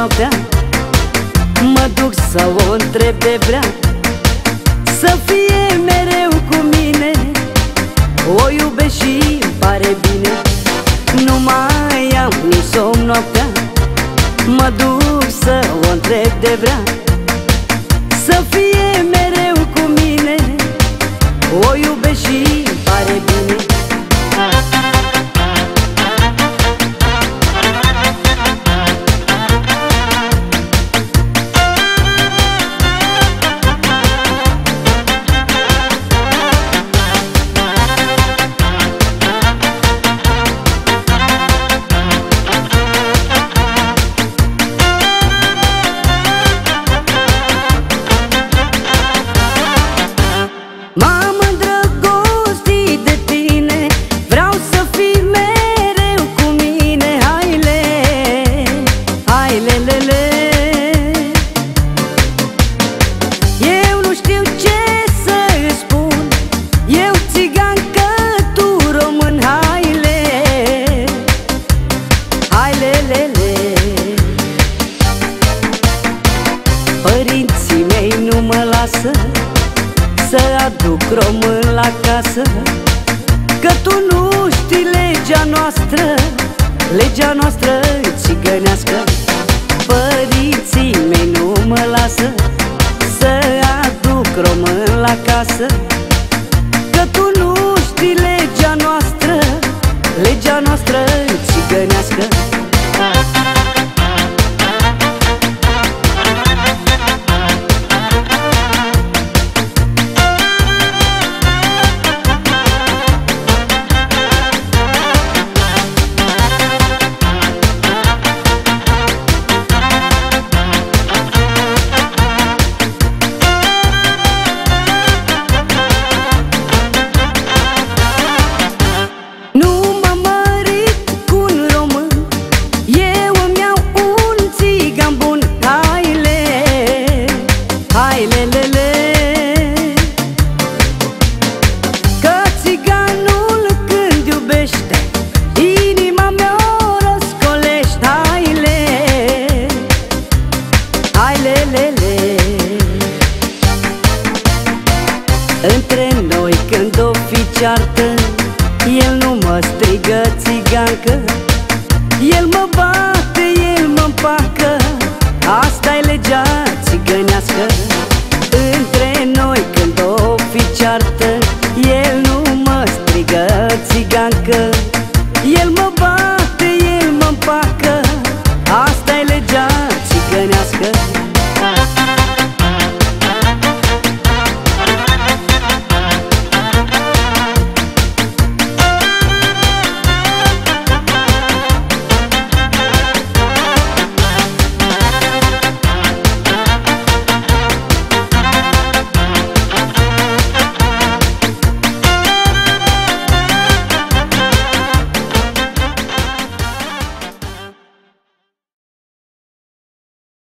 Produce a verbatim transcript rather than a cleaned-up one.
noaptea, mă duc să o întreb de vrea să fie mereu cu mine. O iubesc și îmi pare bine. Nu mai am nici somn noaptea, mă duc să o întreb de vrea să fie mereu cu mine. O iubesc și îmi pare bine. M-am îndrăgostit de tine, vreau să fii mereu cu mine. Haile, haile, lele. Eu nu știu ce să spun, eu țigan că tu român. Haile, haile, lele. Părinții mei nu mă lasă să aduc român la casă, că tu nu știi legea noastră, legea noastră țigănească. Părinții mei nu mă lasă să aduc român la casă, că tu nu știi legea noastră, legea noastră țigănească. Că țiganul când iubește, inima mea o răscolește. Haile, haile, lele. Între noi când o fi ceartă,